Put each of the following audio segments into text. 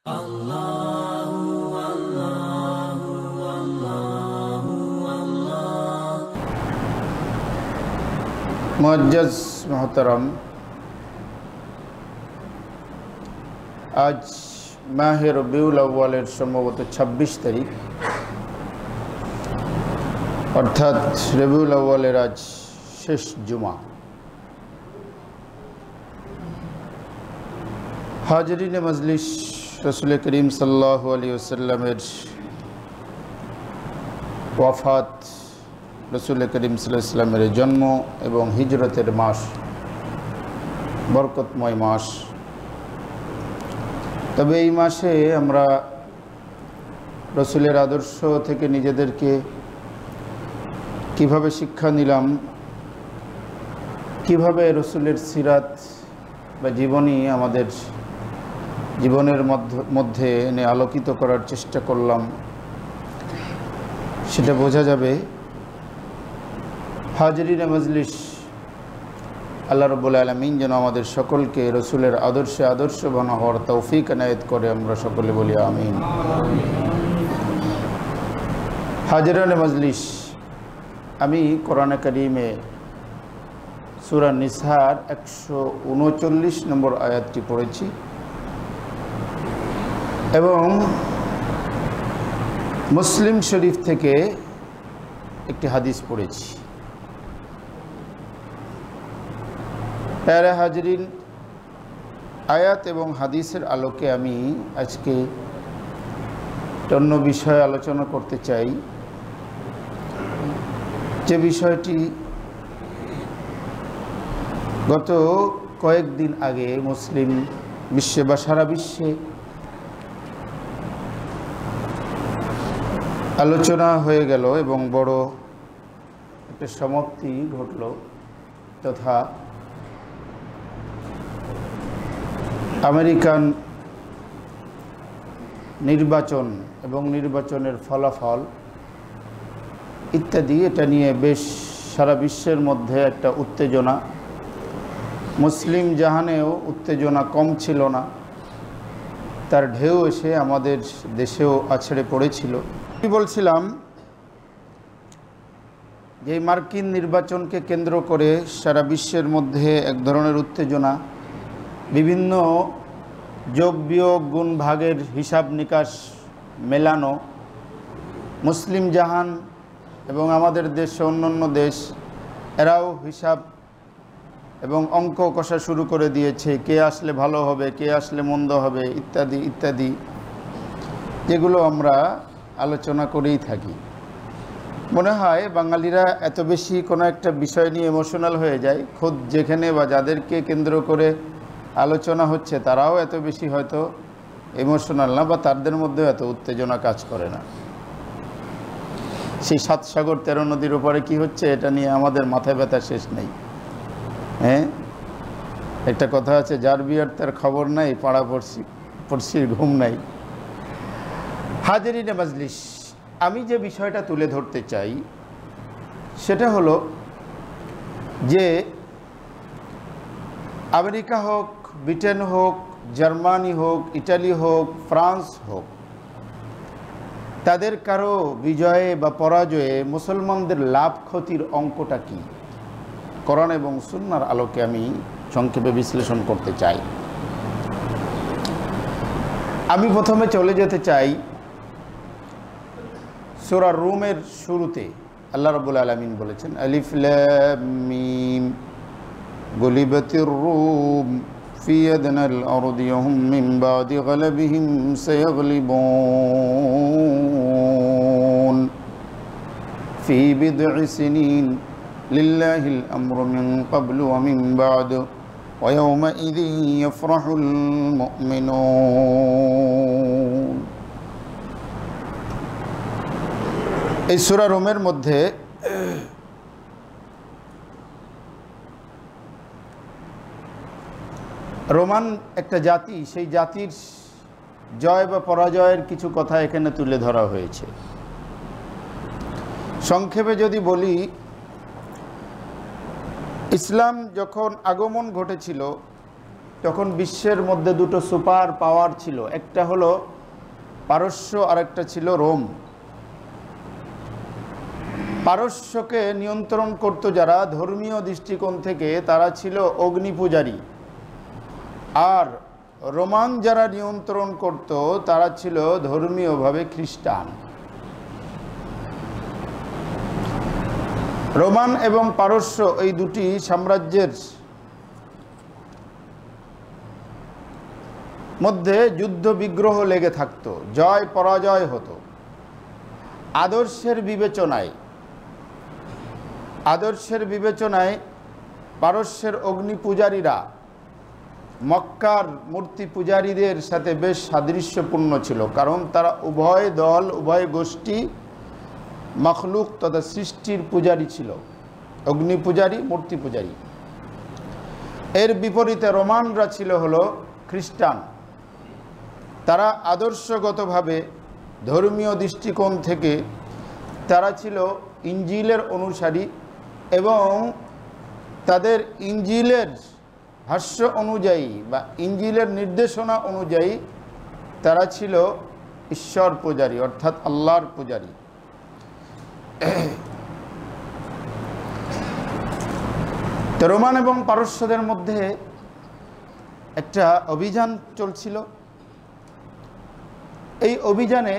मुअज्जज़ मोहतरम, आज माह रबीउल अव्वलेर सम्भवत 26 तारीख अर्थात रबीउल अव्वलेर आज शेष जुमा। हाजरीन मजलिस, रसूल करीम सल्लल्लाहु अलैहि वसल्लमेर वफात, रसूल करीम सल्लल्लाहु अलैहि वसल्लमेर जन्म एवं हिजरतेर मास, बरकतमय मास। तबे এই মাসে আমরা রসুলের আদর্শ থেকে নিজেদেরকে কিভাবে শিক্ষা নিলাম, কিভাবে রসুলের সিরাত বা জীবনী আমাদের জীবনের মধ্যে এনে আলোকিত করার চেষ্টা করলাম, সেটা বোঝা যাবে। হাজরিন মজলিস, আল্লাহ রাব্বুল আলামিন যেন আমাদের সকলকে রসুলের আদর্শে আদর্শবান হওয়ার তৌফিক এনায়েত করে, আমরা সকলে বলি আমিন। হাজরিন মজলিস, আমি কোরআনে কারীমে সূরা নিসার 139 নম্বর আয়াতটি পড়েছি এবং মুসলিম শরীফ থেকে একটি হাদিস পড়েছি। প্যারা হাজরিন, আয়াত এবং হাদিসের আলোকে আমি আজকে অন্য বিষয়ে আলোচনা করতে চাই, যে বিষয়টি গত কয়েকদিন আগে মুসলিম বিশ্বে বা সারা বিশ্বে আলোচনা হয়ে গেল এবং বড় একটা সমাপ্তি ঘটল, তথা আমেরিকান নির্বাচন এবং নির্বাচনের ফলাফল ইত্যাদি। এটা নিয়ে বেশ সারা বিশ্বের মধ্যে একটা উত্তেজনা, মুসলিম জাহানেও উত্তেজনা কম ছিল না, তার ঢেউ এসে আমাদের দেশেও আছড়ে পড়েছিল। কি বলছিলাম যে মার্কিন নির্বাচনকে কেন্দ্র করে সারা বিশ্বের মধ্যে এক ধরনের উত্তেজনা, বিভিন্ন যোগ বিয়োগ গুণ ভাগের হিসাব নিকাশ মেলানো, মুসলিম জাহান এবং আমাদের দেশ অন্যান্য দেশ এরাও হিসাব এবং অঙ্ক কষা শুরু করে দিয়েছে, কে আসলে ভালো হবে, কে আসলে মন্দ হবে, ইত্যাদি ইত্যাদি, যেগুলো আমরা আলোচনা করেই থাকি। মনে হয় বাঙালিরা এত বেশি কোনো একটা বিষয় নিয়ে ইমোশনাল হয়ে যায়, খোদ যেখানে বা যাদেরকে কেন্দ্র করে আলোচনা হচ্ছে তারাও এত বেশি হয়তো ইমোশনাল না, বা তাদের মধ্যেও এত উত্তেজনা কাজ করে না। সেই 7 সাগর 13 নদীর উপরে কি হচ্ছে এটা নিয়ে আমাদের মাথায় ব্যথা শেষ নেই। হ্যাঁ, একটা কথা আছে, যার বিয়ার তার খবর নাই, পাড়া পড়শির ঘুম নাই। হাজরিনে মজলিস, আমি যে বিষয়টা তুলে ধরতে চাই সেটা হলো যে আমেরিকা হোক, ব্রিটেন হোক, জার্মানি হোক, ইটালি হোক, ফ্রান্স হোক, তাদের কারো বিজয়ে বা পরাজয়ে মুসলমানদের লাভ ক্ষতির অঙ্কটা কি, কোরআন এবং সুন্নাহর আলোকে আমি সংক্ষেপে বিশ্লেষণ করতে চাই। আমি প্রথমে চলে যেতে চাই সূরা রুমের শুরুতে। আল্লাহ রাব্বুল আলামিন বলেছেন, আলিফ লাম মিম গুলিবাতির রুম ফি আদনাল আরদি হুম মিন বাদি গলাবিহিম সায়াগলিবুন ফি বিদ'i সিনিন লিল্লাহিল আমরু মিন ক্বাবলু ওয়া মিন বা'দু ওয়া ইয়াওমাইযিন ইয়াফরাহুল মুমিনুন। এই সূরা রুমের মধ্যে রোমান একটা জাতি, সেই জাতির জয় বা পরাজয়ের কিছু কথা এখানে তুলে ধরা হয়েছে। সংক্ষেপে যদি বলি, ইসলাম যখন আগমন ঘটেছিল তখন বিশ্বের মধ্যে দুটো সুপার পাওয়ার ছিল, একটা হলো পারস্য আর একটা ছিল রোম। পারস্যকে নিয়ন্ত্রণ করত যারা ধর্মীয় দৃষ্টিকোণ থেকে, তারা ছিল অগ্নি পূজারী, আর রোমান যারা নিয়ন্ত্রণ করত তারা ছিল ধর্মীয়ভাবে খ্রিস্টান। রোমান এবং পারস্য এই দুটি সাম্রাজ্যের মধ্যে যুদ্ধ বিগ্রহ লেগে থাকতো, জয় পরাজয় হতো। আদর্শের বিবেচনায় পারস্যের অগ্নি পূজারীরা মক্কার মূর্তি পূজারীদের সাথে বেশ সাদৃশ্যপূর্ণ ছিল, কারণ তারা উভয় দল, উভয় গোষ্ঠী মখলুক তথা সৃষ্টির পূজারী ছিল, অগ্নি পূজারী, মূর্তি পূজারী। এর বিপরীতে রোমানরা ছিল হলো খ্রিস্টান। তারা আদর্শগতভাবে ধর্মীয় দৃষ্টিকোণ থেকে তারা ছিল ইঞ্জিলের অনুসারী, এবং তাদের ইঞ্জিলের ভাষ্য অনুযায়ী বা ইঞ্জিলের নির্দেশনা অনুযায়ী তারা ছিল ঈশ্বর পূজারী, অর্থাৎ আল্লাহর পূজারী। তো রোমান এবং পারস্যদের মধ্যে একটা অভিযান চলছিল। এই অভিযানে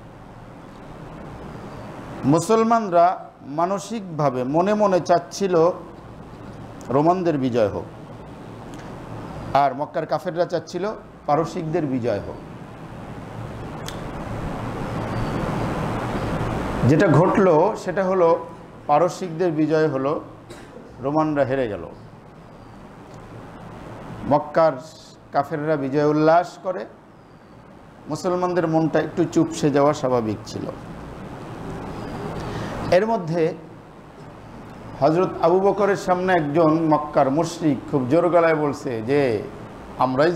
মুসলমানরা মানসিকভাবে মনে মনে চাচ্ছিল রোমানদের বিজয় হোক, আর মক্কার কাফেররা চাচ্ছিল পারসিকদের বিজয় হোক। যেটা ঘটলো সেটা হলো পারসিকদের বিজয় হলো, রোমানরা হেরে গেল। মক্কার কাফেররা বিজয় উল্লাস করে, মুসলমানদের মনটা একটু চুপসে যাওয়া স্বাভাবিক ছিল। এর মধ্যে হযরত আবু বকরের সামনে একজন মক্কার মুশরিক খুব জোর গলায় বলছে যে আমরাই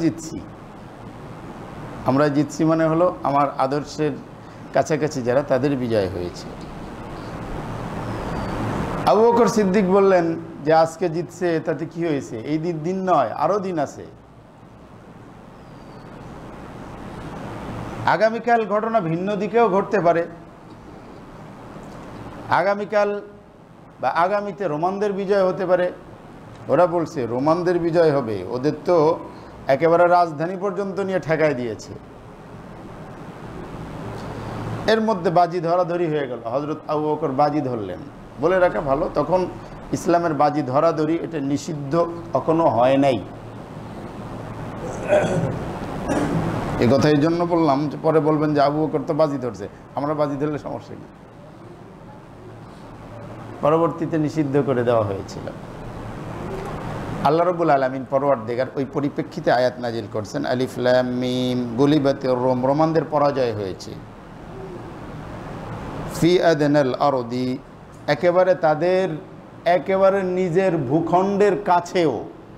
জিতছি মানে হলো আমার আদর্শের কাছাকাছি যারা, তাদের বিজয় হয়েছে। আবু বকর সিদ্দিক বললেন যে আজকে জিতছে তাতে কি হয়েছে, এই দিন নয়, আরো দিন আছে। আগামীকাল ঘটনা ভিন্ন দিকেও ঘটতে পারে। আগামীকাল বা আগামীতে রোমানদের বিজয় হতে পারে। ওরা বলছে রোমানদের বিজয় হবে, ওদের তো একেবারে রাজধানী পর্যন্ত নিয়ে ঠেকায় দিয়েছে। এর মধ্যে বাজি ধরাধরি হয়ে গেল। হযরত আবু বকর বাজি ধরলেন। বলে রাখা ভালো, তখন ইসলামের বাজি ধরাধরি এটা নিষিদ্ধ এখনো হয় নাই। এই কথা এই জন্য বললাম যে পরে বলবেন যে আবু বকর তো বাজি ধরছে, আমরা বাজি ধরলে সমস্যা কি। পরবর্তীতে নিষিদ্ধ করে দেওয়া হয়েছিল। আল্লাহ রাব্বুল আলামিন পরওয়ারদিগার ওই পরিপ্রেক্ষিতে আয়াত নাজিল করছেন, আলিফ লাম মিম গুলিবাতির রোম, রোমানদের পরাজয় হয়েছে। ফি আদনাল আরদি, একেবারে তাদের একেবারে নিজের ভূখণ্ডের কাছেও।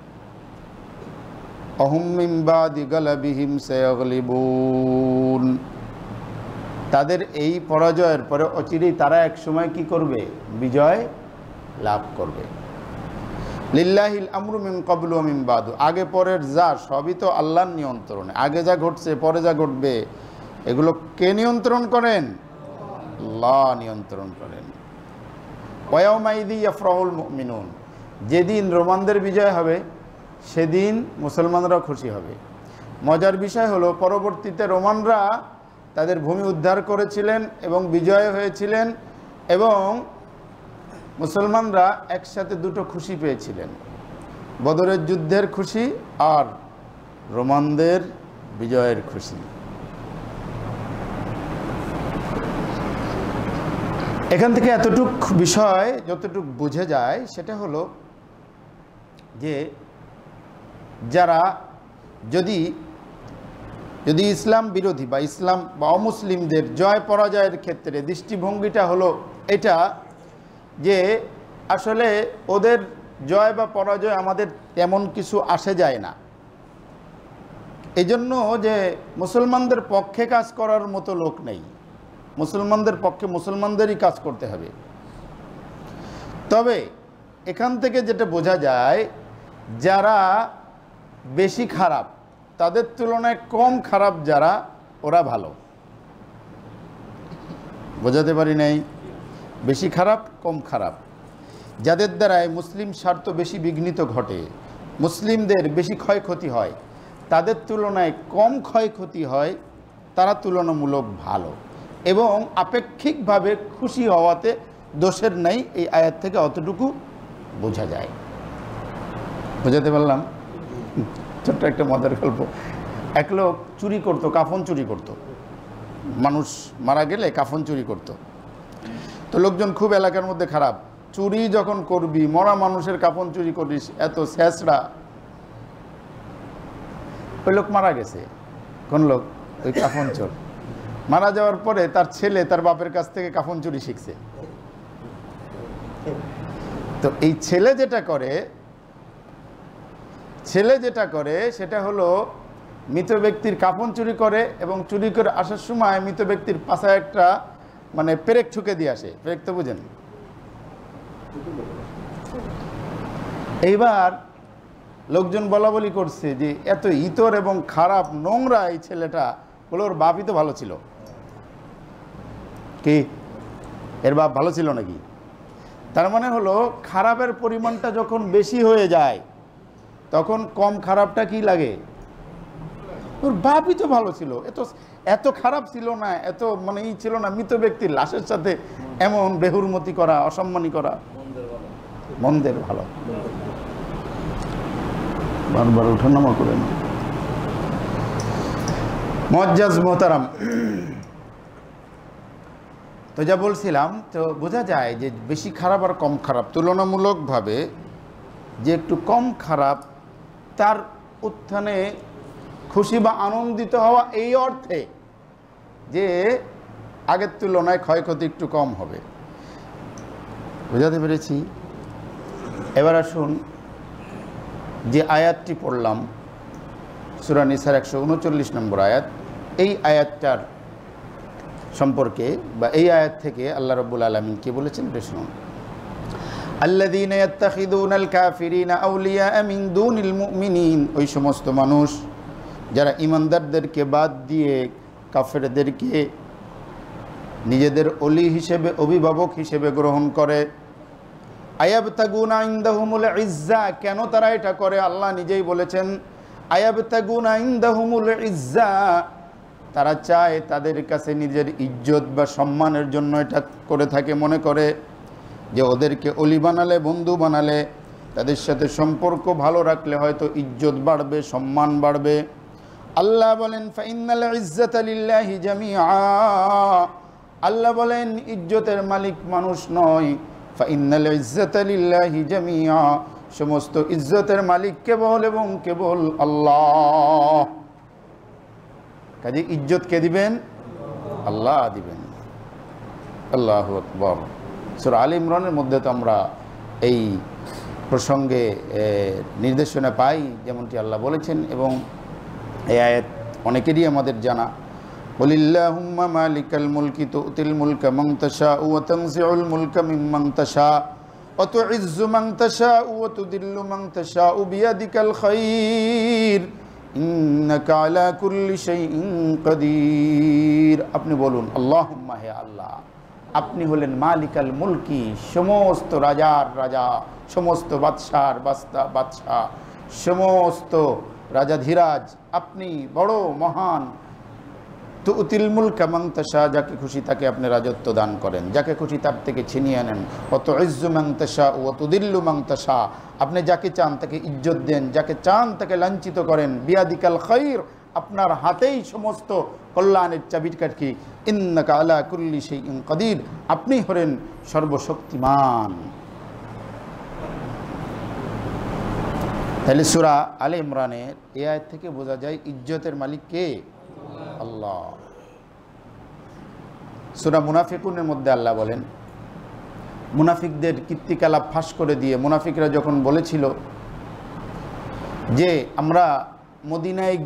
অহুম মিন বাদি গালাবিহিম সায়াগলিবুন, তাদের এই পরাজয়ের পরে অচিরেই তারা এক সময় কি করবে, বিজয় লাভ করবে। লিল্লাহিল আমরু মিন ক্বাবলু ওয়া মিন বাদু, আগে পরের যা সবই তো আল্লাহর নিয়ন্ত্রণে। আগে যা ঘটছে পরে যা ঘটবে এগুলো কে নিয়ন্ত্রণ করেন? আল্লাহ নিয়ন্ত্রণ করেন। ওয়া ইয়াউমা ইযি ইয়াফরাহুল মুমিনুন, যেদিন রোমানদের বিজয় হবে সেদিন মুসলমানরা খুশি হবে। মজার বিষয় হলো পরবর্তীতে রোমানরা তাদের ভূমি উদ্ধার করেছিলেন এবং বিজয় হয়েছিলেন, এবং মুসলমানরা একসাথে দুটো খুশি পেয়েছিলেন, বদরের যুদ্ধের খুশি আর রোমানদের বিজয়ের খুশি। এখান থেকে এতটুক বিষয় যতটুক বুঝে যায় সেটা হলো যে যারা যদি ইসলাম বিরোধী বা ইসলাম বা অমুসলিমদের জয় পরাজয়ের ক্ষেত্রে দৃষ্টিভঙ্গিটা হলো এটা যে আসলে ওদের জয় বা পরাজয় আমাদের তেমন কিছু আসে যায় না, এজন্য যে মুসলমানদের পক্ষে কাজ করার মতো লোক নেই, মুসলমানদের পক্ষে মুসলমানদেরই কাজ করতে হবে। তবে এখান থেকে যেটা বোঝা যায়, যারা বেশি খারাপ, তাদের তুলনায় কম খারাপ যারা, ওরা ভালো। বোঝাতে পারি নাই? বেশি খারাপ, কম খারাপ, যাদের দ্বারায় মুসলিম স্বার্থ বেশি বিঘ্নিত ঘটে, মুসলিমদের বেশি ক্ষয়ক্ষতি হয়, তাদের তুলনায় কম ক্ষয়ক্ষতি হয়, তারা তুলনামূলক ভালো এবং আপেক্ষিকভাবে খুশি হওয়াতে দোষের নাই। এই আয়াত থেকে অতটুকু বোঝা যায়। বোঝাতে পারলাম? ছোট্ট একটা মজার গল্প। এক লোক চুরি করত, কাফন চুরি করত, মানুষ মারা গেলে কাফন চুরি করত। তো লোকজন খুব এলাকার মধ্যে খারাপ, চুরি যখন করবি, মরা মানুষের কাফন চুরি করিস, এত শেষরা। ওই লোক মারা গেছে। কোন লোক? ওই কাফন চোর। মারা যাওয়ার পরে তার ছেলে তার বাপের কাছ থেকে কাফন চুরি শিখছে। তো এই ছেলে যেটা করে সেটা হলো মৃত ব্যক্তির কাফন চুরি করে এবং চুরি করে আসার সময় মৃত ব্যক্তির পাশায় একটা মানে পেরেক ঠুকে দিয়ে আসে। পেরেক তো বুঝেন? এইবার লোকজন বলা বলি করছে যে এত ইতর এবং খারাপ নোংরা এই ছেলেটা, বলে ওর বাপই তো ভালো ছিল। কি এর বাপ ভালো ছিল নাকি? তার মানে হলো খারাপের পরিমাণটা যখন বেশি হয়ে যায় তখন কম খারাপটা কি লাগে? ওর বাপই তো ভালো ছিল, এত খারাপ ছিল না, এত মানে ই ছিল না। মৃত ব্যক্তির লাশের সাথে এমন বেহুরমতি করা, অসম্মানী করা, মন্দের ভালো। বারবার ওঠানামা করে না। মুআজ্জাজ মোহতারাম, তো যা বলছিলাম, তো বোঝা যায় যে বেশি খারাপ আর কম খারাপ তুলনামূলকভাবে যে একটু কম খারাপ, তার উত্থানে খুশি বা আনন্দিত হওয়া এই অর্থে যে আগের তুলনায় ক্ষয়ক্ষতি একটু কম হবে। বোঝাতে পেরেছি? এবার আসুন, যে আয়াতটি পড়লাম সূরা নিসার 139 নম্বর আয়াত, এই আয়াতটার সম্পর্কে বা এই আয়াত থেকে আল্লাহ রাব্বুল আলামিন কি বলেছেন এটা শুনুন। আল্লাযীনা ইয়াত্তাখিযুনাল কাফিরিনা আউলিয়া মিন দুনিল মুমিনিন, ওই সমস্ত মানুষ যারা ঈমানদারদেরকে বাদ দিয়ে কাফেরদেরকে নিজেদের ওলি হিসেবে, অভিভাবক হিসেবে গ্রহণ করে। আয়াবতাগুনা ইনদাহুমুল ইজ্জা, কেন তারা এটা করে? আল্লাহ নিজেই বলেছেন আয়াবতাগুনা ইনদাহুমুল ইজ্জা, তারা চায় তাদের কাছে নিজের ইজ্জত বা সম্মানের জন্য এটা করে থাকে। মনে করে যে ওদেরকে অলি বানালে, বন্ধু বানালে, তাদের সাথে সম্পর্ক ভালো রাখলে হয়তো ইজ্জত বাড়বে, সম্মান বাড়বে। আল্লাহ বলেন ফাইন্নাল ইজ্জাতা লিল্লাহি জামিআ, আল্লাহ বলেন ইজ্জতের মালিক মানুষ নয়। ফাইন্নাল ইজ্জাতা লিল্লাহি জামিআ, সমস্ত ইজ্জতের মালিক কেবল এবং কেবল আল্লাহ। কাজে ইজ্জত কে দিবেন? আল্লাহ দিবেন। আল্লাহু আকবার। সূরা আলে ইমরানের মধ্যে তো আমরা এই প্রসঙ্গে নির্দেশনা পাই, যেমনটি আল্লাহ বলেছেন, এবং এই আয়াত অনেকেরই আমাদের জানা। কুলিল্লাহুম্মা মালিকাল মুলকি তুতিল মুলকা মান তাশাউ ওয়া তানজিউল মুলকা মিম্মান তাশা ওয়া তুইজ্জু মান তাশাউ ওয়া তুদিল্লু মান তাশাউ বিয়াদিকাল খায়র ইন্নাকা আলা কুল্লি শাইইন কাদির। আপনি বলুন আল্লাহুম্মা, হে আল্লাহ, আপনি হলেন মালিকাল মুলকি, সমস্ত রাজার রাজা, সমস্ত বাদশার বাদশাহ, সমস্ত রাজাধিরাজ, আপনি বড় মহান। তুতিল মুলকা মান তাশা, যাকে খুশি তাকে আপনি রাজত্ব দান করেন, যাকে খুশি তার থেকে ছিনিয়ে নেন। ওয়া তুইজ্জু মান তাশা ওয়া তুদিল্লু মান তাশা, আপনি যাকে চান তাকে ইজ্জত দেন, যাকে চান তাকে লাঞ্ছিত করেন। বিয়াদিকাল খায়র, আপনার হাতেই সমস্ত কল্যাণের চাবিকাঠি। ইন্নাকা আলা কুল্লি শাইইন কাদির, আপনি হলেন সর্বশক্তিমান। তাহলে সূরা আলে ইমরানের এই আয়াত থেকে বোঝা যায় ইজ্জতের মালিক কে? আল্লাহ। সূরা মুনাফিকুনের মধ্যে আল্লাহ বলেন, মুনাফিকদের কীর্তিকলাপ ফাঁস করে দিয়ে মুনাফিকরা যখন বলেছিল যে আমরা মদিনায়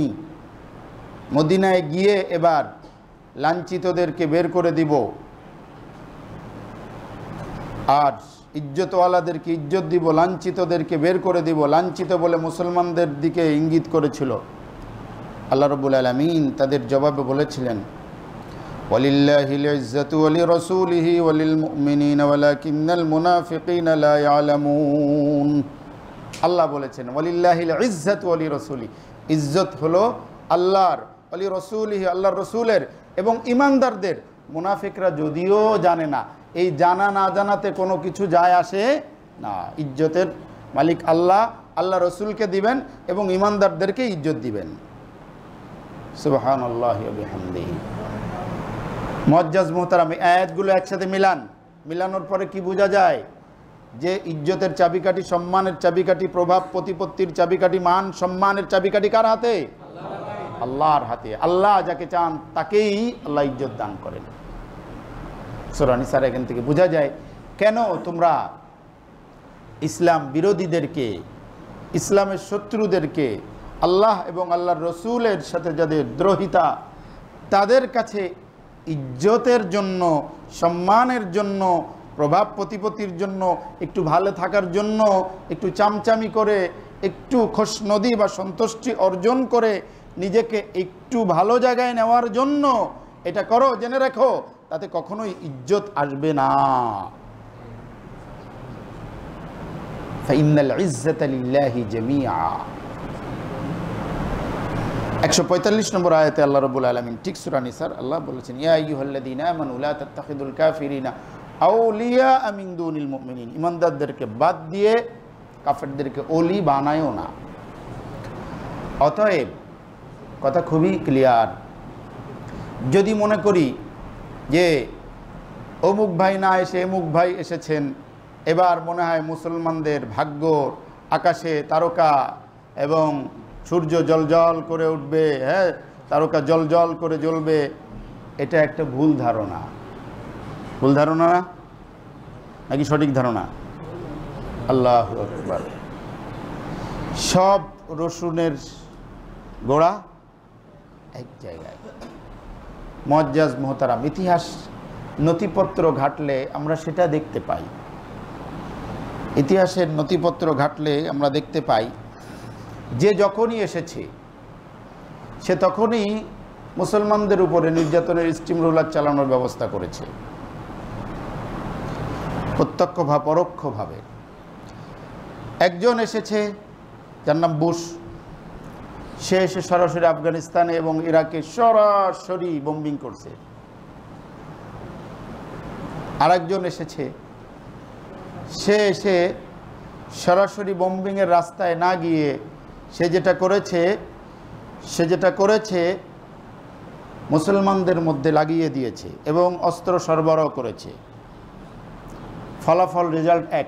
গিয়ে এবার লাঞ্ছিতদেরকে বের করে দিব, আর ইজ্জতওয়ালাদেরকে ইজ্জত দিব, লাঞ্ছিতদেরকে বের করে দিব। লাঞ্ছিত বলে মুসলমানদের দিকে ইঙ্গিত করেছিল। আল্লাহ রাব্বুল আলামিন তাদের জবাবে বলেছিলেন, ওয়ালিল্লাহিল ইজ্জাতু ওয়া লিরাসূলিহি ওয়া লিল মুমিনিনা ওয়ালাকিন্নাল মুনাফিকিনা লা ইয়ালামুন। আল্লাহ বলেছেন ওয়ালিল্লাহিল ইজ্জাতু ওয়া লিরাসূলি, ইজ্জত হলো আল্লাহর, ওয়া লিরাসূলিহি আল্লাহর রাসূলের এবং ঈমানদারদের। মুনাফিকরা যদিও জানে না, এই জানা না জানাতে কোনো কিছু যায় আসে না। ইজ্জতের মালিক আল্লাহ, আল্লাহ রসুলকে দিবেন এবং ঈমানদারদেরকে ইজ্জত দিবেন। সুবহানাল্লাহি ওয়া বিহামদিহি। মুআজ্জাজ মুহতারাম, এই আয়াতগুলো একসাথে মিলানোর পরে কি বোঝা যায়? যে ইজ্জতের চাবিকাঠি, সম্মানের চাবিকাঠি, প্রভাব প্রতিপত্তির চাবিকাঠি, মান সম্মানের চাবিকাঠি কার হাতে? আল্লাহর হাতে। আল্লাহ যাকে চান তাকেই আল্লাহ ইজ্জত দান করেন। সূরা নিসার এখান থেকে বোঝা যায় কেন তোমরা ইসলাম বিরোধীদেরকে, ইসলামের শত্রুদেরকে, আল্লাহ এবং আল্লাহর রসুলের সাথে যাদের দ্রোহিতা, তাদের কাছে ইজ্জতের জন্য, সম্মানের জন্য, প্রভাব প্রতিপত্তির জন্য, একটু ভালো থাকার জন্য, একটু চামচামি করে, একটু খুশনদি বা সন্তুষ্টি অর্জন করে নিজেকে একটু ভালো জায়গায় নেওয়ার জন্য এটা করো, জেনে রাখো তাতে কখনোই ইজ্জত আসবে না। ফাইন্নাল ইজ্জাতা লিল্লাহি জামিআ। 145 নম্বর আয়াতে আল্লাহ রাব্বুল আলামিন ঠিক সূরা নিসার আল্লাহ বলেছেন, ইয়া আইয়ুহাল্লাযীনা আমানু লা তাত্তাখিযুল কাফিরিনা আউলিয়া মিন দুনিল মুমিনিন। ঈমানদারদেরকে বাদ দিয়ে কাফেরদেরকে ওলি বানায়ও না। অতএব কথা খুবই ক্লিয়ার। যদি মনে করি যে অমুক ভাই না এসে অমুক ভাই এসেছেন, এবার মনে হয় মুসলমানদের ভাগ্য আকাশে তারকা এবং সূর্য জলজল করে উঠবে, হ্যাঁ, তারকা জলজল করে জ্বলবে, এটা একটা ভুল ধারণা। ভুল ধারণা নাকি সঠিক ধারণা? আল্লাহু আকবার। সব রসুনের গোড়া এক জায়গায়। মুআজ্জাজ মুহতারাম, ইতিহাস নথিপত্র ঘাটলে আমরা সেটা দেখতে পাই। ইতিহাসের নথিপত্র ঘাটলে আমরা দেখতে পাই যে যখনই এসেছে সে তখনই মুসলমানদের উপরে নির্যাতনের স্টিম রোলার চালানোর ব্যবস্থা করেছে, প্রত্যক্ষ বা পরোক্ষভাবে। একজন এসেছে যার নাম বুশ, সে এসে সরাসরি আফগানিস্তানে এবং ইরাকে সরাসরি বোম্বিং করছে। আরেকজন এসেছে, সে এসে সরাসরি বোম্বিংয়ের রাস্তায় না গিয়ে সে যেটা করেছে মুসলমানদের মধ্যে লাগিয়ে দিয়েছে এবং অস্ত্র সরবরাহ করেছে। ফলাফল রেজাল্ট এক।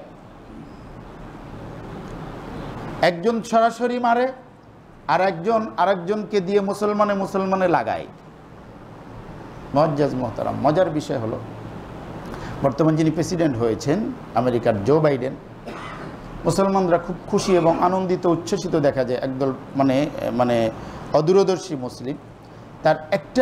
একজন সরাসরি মারে, আর আরেকজনকে দিয়ে মুসলমানে লাগায়। মুআজ্জাজ মুহতারাম, মজার বিষয় হলো বর্তমান যিনি প্রেসিডেন্ট হয়েছেন আমেরিকার জো বাইডেন, মুসলমানরা খুব খুশি এবং আনন্দিত উচ্ছ্বসিত দেখা যায়। একদল মানে অদূরদর্শী মুসলিম, তার একটা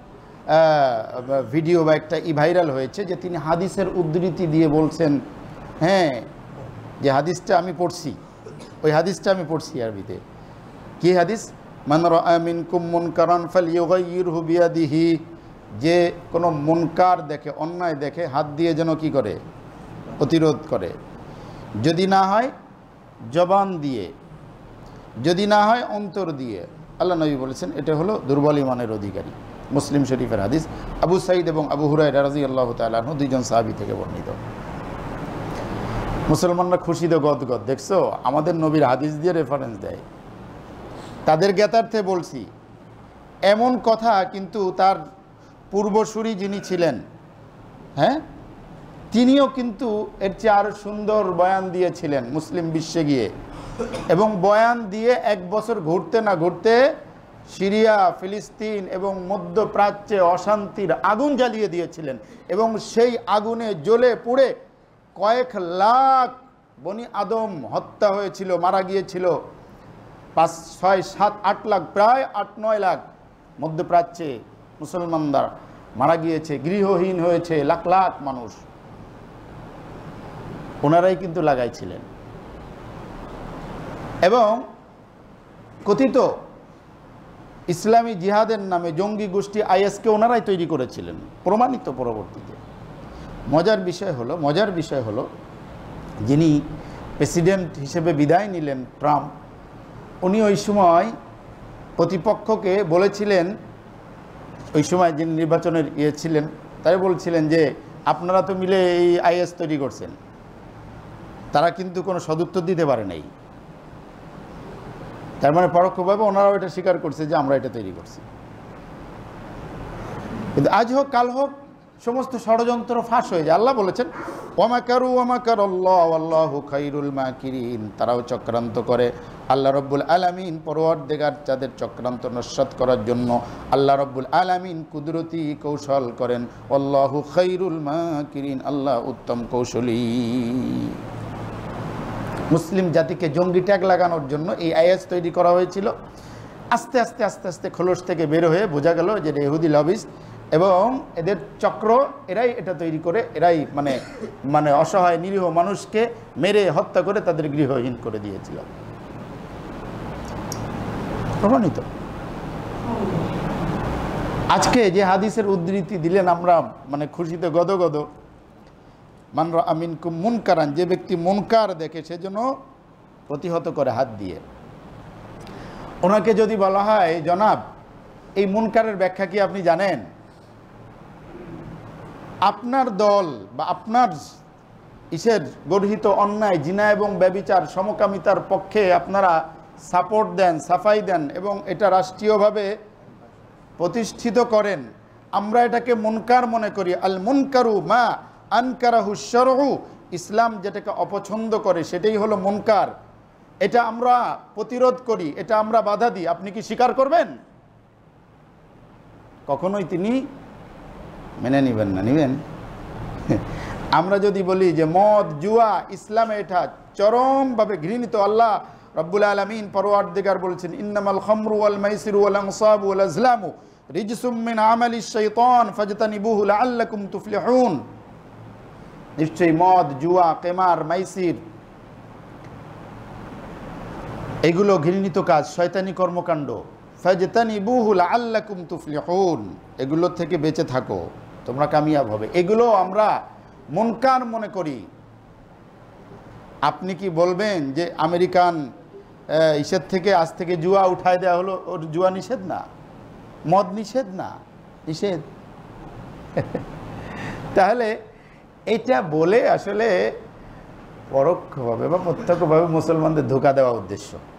ভিডিও বা একটা ভাইরাল হয়েছে যে তিনি হাদিসের উদ্ধৃতি দিয়ে বলছেন, হ্যাঁ, যে হাদিসটা আমি পড়ছি, ওই হাদিসটা আমি পড়ছি আরবিতে। কি হাদিস? মান রাআ মিনকুম মুনকারান ফালইউগাইয়িরহু বিয়াদিহি। যে কোনো মুনকার দেখে, অন্যায় দেখে, হাত দিয়ে যেন কি করে? প্রতিরোধ করে। যদি না হয় জবান দিয়ে, যদি না হয় অন্তর দিয়ে। আল্লাহ নবী বলেছেন এটা হলো দুর্বল ঈমানের অধিকারী। মুসলিম শরীফের হাদিস। আবু সাঈদ এবং আবু হুরায়রা রাদিয়াল্লাহু তাআলা আনহু, দুইজন সাহাবী থেকে বর্ণিত। মুসলমানরা খুশিতে গদগদ। দেখছো, আমাদের নবীর হাদিস দিয়ে রেফারেন্স দেয়। তাদের জ্ঞাতার্থে বলছি, এমন কথা কিন্তু তার পূর্বসূরি যিনি ছিলেন, হ্যাঁ, তিনিও কিন্তু এর চেয়ে আরও সুন্দর বয়ান দিয়েছিলেন মুসলিম বিশ্বে গিয়ে, এবং বয়ান দিয়ে 1 বছর ঘুরতে না ঘুরতে সিরিয়া, ফিলিস্তিন এবং মধ্যপ্রাচ্যে অশান্তির আগুন জ্বালিয়ে দিয়েছিলেন, এবং সেই আগুনে জ্বলে পুড়ে কয়েক লাখ বনি আদম হত্যা হয়েছিল, মারা গিয়েছিল। 5, 6, 7, 8 লাখ, প্রায় 8-9 লাখ মধ্যপ্রাচ্যে মুসলমানরা মারা গিয়েছে, গৃহহীন হয়েছে লাখ লাখ মানুষ। ওনারাই কিন্তু লাগাইছিলেন। এবং কথিত ইসলামী জিহাদের নামে জঙ্গি গোষ্ঠী আইএসকে ওনারাই তৈরি করেছিলেন, প্রমাণিত পরবর্তীতে। মজার বিষয় হলো যিনি প্রেসিডেন্ট হিসেবে বিদায় নিলেন ট্রাম্প, উনি ওই সময় প্রতিপক্ষকে বলেছিলেন, ওই সময় যিনি নির্বাচনের ছিলেন তাই বলছিলেন যে আপনারা তো মিলে এই আইএস তৈরি করছেন। তারা কিন্তু কোনো সদুত্তর দিতে পারে নাই। তার মানে পরোক্ষভাবে ওনারাও এটা স্বীকার করছে যে আমরা এটা তৈরি করছি। কিন্তু আজ হোক কাল হোক সমস্ত ষড়যন্ত্র ফাঁস হয়ে যায়। আল্লাহ বলেছেন ওয়ামাকারু ওয়ামাকারাল্লাহু ওয়াল্লাহু খায়রুল মাকিরিন। তারাও চক্রান্ত করে, আল্লাহ রব্বুল আলামিন পরওয়ারদিগার তাদের চক্রান্ত নস্যাৎ করার জন্য আল্লাহ রব্বুল আলামিন কুদরতি কৌশল করেন। আল্লাহু খায়রুল মাকিরিন, আল্লাহ উত্তম কৌশলী। মুসলিম জাতিকে জঙ্গি ট্যাগ লাগানোর জন্য এই আইএস তৈরি করা হয়েছিল। আস্তে আস্তে আস্তে আস্তে খোলস থেকে বের হয়ে বোঝা গেল যে ইহুদি লবিস্ট এবং এদের চক্র, এরাই এটা তৈরি করে, এরাই মানে অসহায় নিরীহ মানুষকে মেরে হত্যা করে তাদের গৃহহীন করে দিয়েছিল। প্রমাণিত। আজকে যে হাদিসের উদ্ধৃতি দিলেন আমরা খুশিতে গদগদ, মান রাআ মিনকুম মুনকারান, যে ব্যক্তি মুনকার দেখে সেজন্য প্রতিহত করে হাত দিয়ে। ওনাকে যদি বলা হয় জনাব এই মুনকারের ব্যাখ্যা কি আপনি জানেন? আপনার দল বা আপনার গর্হিত অন্যায় জিনা এবং ব্যভিচার সমকামিতার পক্ষে আপনারা সাপোর্ট দেন, সাফাই দেন এবং এটা রাষ্ট্রীয়ভাবে প্রতিষ্ঠিত করেন। আমরা এটাকে মুনকার মনে করি। আল মুনকারু মা আনকারাহু শরউ, ইসলাম যেটাকে অপছন্দ করে সেটাই হলো মুনকার। এটা আমরা প্রতিরোধ করি, এটা আমরা বাধা দিই। আপনি কি স্বীকার করবেন? কখনোই তিনি মেনে নেবেন না। নিবেন? আমরা যদি বলি যে মদ জুয়া ইসলামে এটা চরমভাবে ঘৃণিত, আল্লাহ রব্বুল আলামিন পরওয়ারদিগার বলছেন ইন্নামাল খামরু ওয়াল মাইসিরু ওয়াল আনসাবু ওয়াল আজলামু রিজসুম মিন আমালিশ শাইতান ফাজতানিবুহু লাআল্লাকুম তুফলিহুন। নিশ্চয়ই মদ জুয়া কেমার মাইসির এগুলো ঘৃণিত কাজ, শয়তানি কর্মকাণ্ড। ফাজতানিবুহু লাআল্লাকুম তুফলিহুন, এগুলো থেকে বেঁচে থাকো, তোমরা কামিয়াব হবে। এগুলো আমরা মুনকার মনে করি। আপনি কি বলবেন যে আমেরিকান ইসের থেকে আজ থেকে জুয়া উঠায় দেওয়া হলো, ওর জুয়া নিষেধ না, মদ নিষেধ না, নিষেধ? তাহলে এটা বলে আসলে পরোক্ষভাবে বা প্রত্যক্ষভাবে মুসলমানদের ধোঁকা দেওয়া উদ্দেশ্য।